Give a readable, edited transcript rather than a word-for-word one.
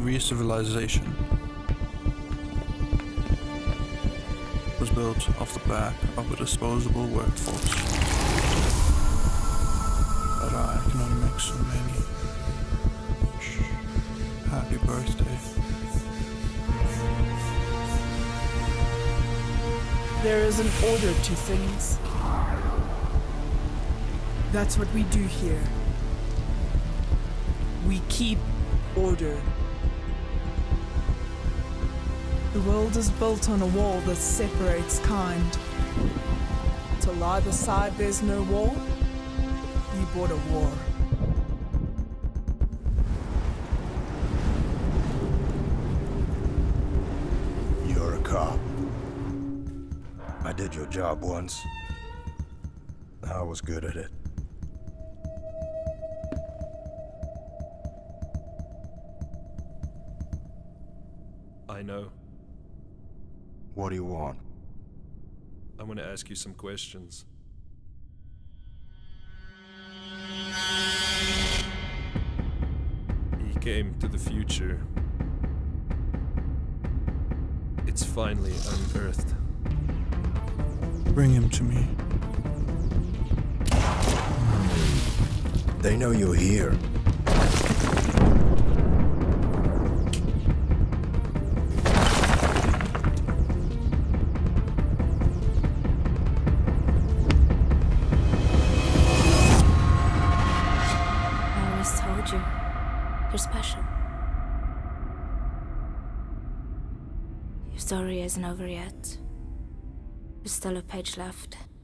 Every civilization was built off the back of a disposable workforce. But I can only make so many. Shh. Happy birthday. There is an order to things. That's what we do here. We keep order. The world is built on a wall that separates kind. Till either side there's no wall, you bought a war. You're a cop. I did your job once. I was good at it. I know. What do you want? I want to ask you some questions. He came to the future. It's finally unearthed. Bring him to me. They know you're here. You're special. Your story isn't over yet. There's still a page left.